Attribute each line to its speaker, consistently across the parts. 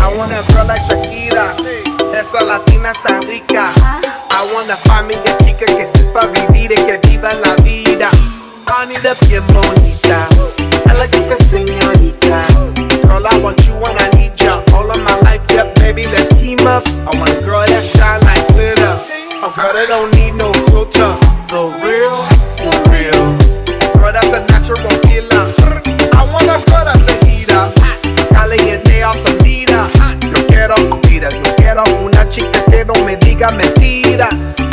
Speaker 1: I want a girl like Shakira, esa latina está rica. I want a familia chica que sepa vivir y que viva la vida. I need a bien bonita, elegante señorita. Girl, I want you when I need ya. All of my life, yeah, baby, let's team up. I want a girl that shine like glitter, a girl that don't need no filter. The real, for real. Girl, that's a natural killer. I want a girl that's a heater, caliente off the meter. Yo quiero una chica que no me diga mentiras.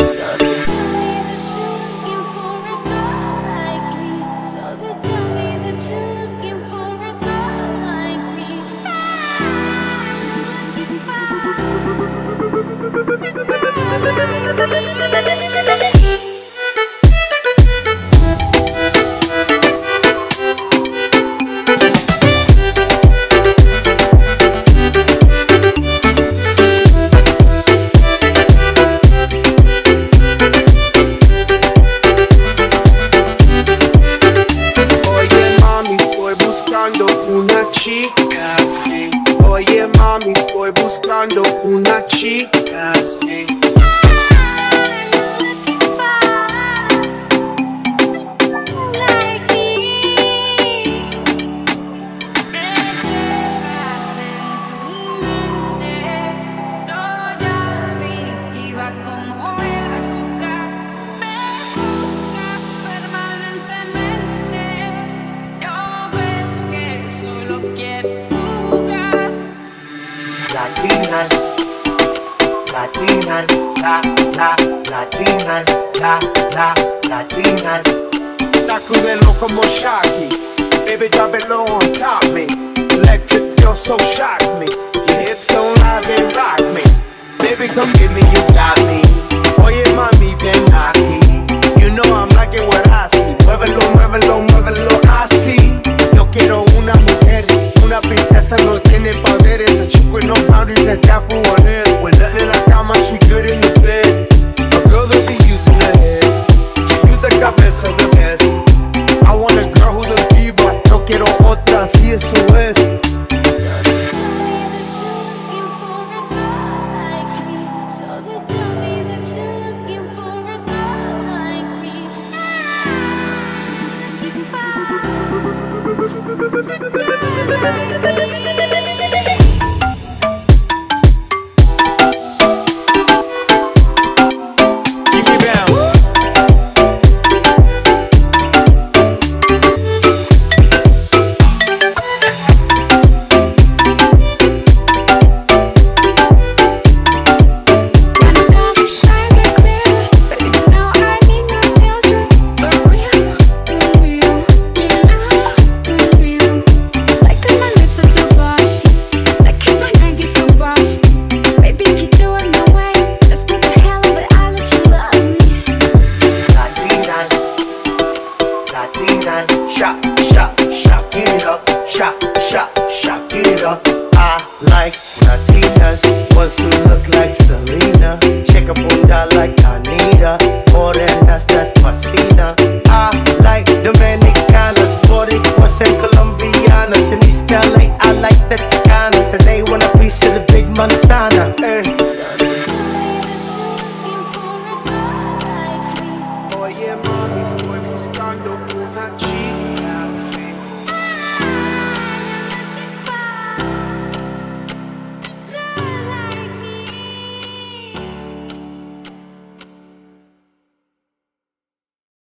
Speaker 1: Una chica, sí. Oye mami, estoy buscando una chica, sí. Latinas, Latinas, Latinas, Latinas. Sacúdelo como Shaggy, baby, drop it low on top me. Electric feel so shock me. Your hips don't lie, they rock me. Baby, come get me, you got me. Oye mami, ven aquí. You know I'm liking what I see. Muévelo, muévelo, muévelo así. Yo quiero una mujer, una princesa, no tiene poderes. A chick with no boundaries, that's down for her head. When nothing in la cama, she good in the bed. A girl that be using her head. She use the cabeza the best. I want a girl who's a diva. Yo quiero